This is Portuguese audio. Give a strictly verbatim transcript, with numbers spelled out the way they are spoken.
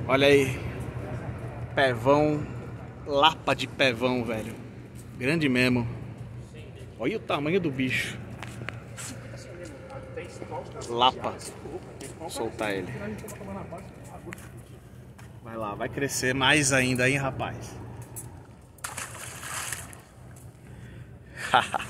Olha aí. Pevão. Lapa de pevão, velho. Grande mesmo. Olha o tamanho do bicho. Lapa. Vou soltar ele. Vai lá, vai crescer mais ainda, hein, rapaz. Haha.